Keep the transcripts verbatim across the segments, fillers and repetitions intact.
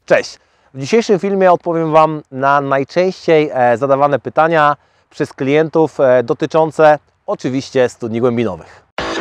Cześć! W dzisiejszym filmie odpowiem Wam na najczęściej zadawane pytania przez klientów dotyczące oczywiście studni głębinowych.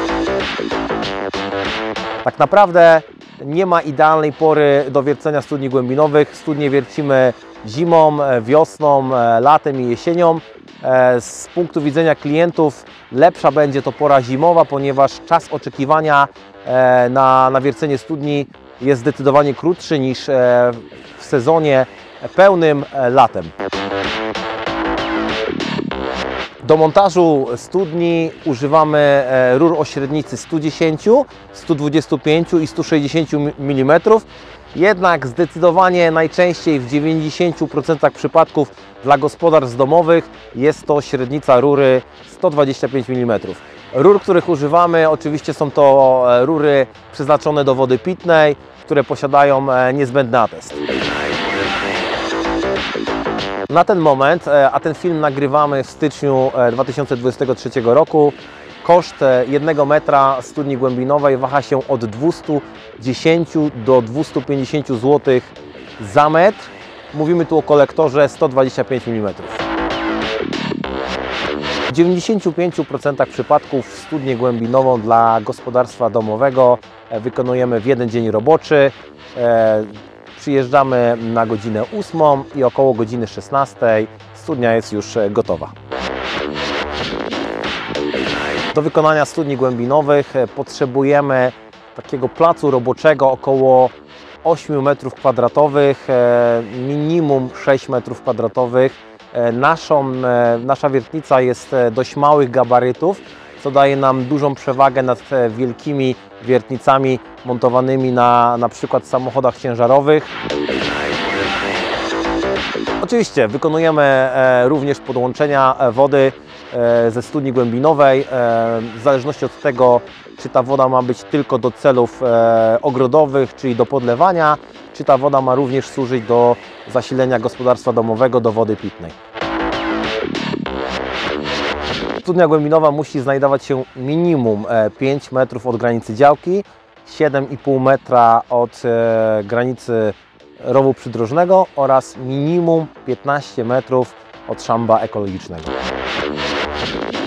Tak naprawdę nie ma idealnej pory do wiercenia studni głębinowych. Studnie wiercimy zimą, wiosną, latem i jesienią. Z punktu widzenia klientów lepsza będzie to pora zimowa, ponieważ czas oczekiwania na, na wiercenie studni jest zdecydowanie krótszy niż w sezonie pełnym latem. Do montażu studni używamy rur o średnicy sto dziesięć, sto dwadzieścia pięć i sto sześćdziesiąt milimetrów. Jednak zdecydowanie najczęściej w dziewięćdziesięciu procentach przypadków dla gospodarstw domowych jest to średnica rury sto dwadzieścia pięć milimetrów. Rur, których używamy, oczywiście są to rury przeznaczone do wody pitnej, które posiadają niezbędny atest. Na ten moment, a ten film nagrywamy w styczniu dwa tysiące dwudziestego trzeciego roku, koszt jednego metra studni głębinowej waha się od dwustu dziesięciu do dwustu pięćdziesięciu złotych za metr. Mówimy tu o kolektorze sto dwadzieścia pięć milimetrów. W dziewięćdziesięciu pięciu procentach przypadków studnię głębinową dla gospodarstwa domowego wykonujemy w jeden dzień roboczy. Przyjeżdżamy na godzinę ósmą i około godziny szesnastej studnia jest już gotowa. Do wykonania studni głębinowych potrzebujemy takiego placu roboczego około ośmiu metrów kwadratowych, minimum sześć metrów kwadratowych. Naszą, nasza wiertnica jest dość małych gabarytów, co daje nam dużą przewagę nad wielkimi wiertnicami montowanymi na, na przykład w samochodach ciężarowych. Oczywiście wykonujemy również podłączenia wody ze studni głębinowej, w zależności od tego, czy ta woda ma być tylko do celów ogrodowych, czyli do podlewania, czy ta woda ma również służyć do zasilenia gospodarstwa domowego, do wody pitnej. Studnia głębinowa musi znajdować się minimum pięć metrów od granicy działki, siedem i pół metra od granicy rowu przydrożnego oraz minimum piętnaście metrów od szamba ekologicznego.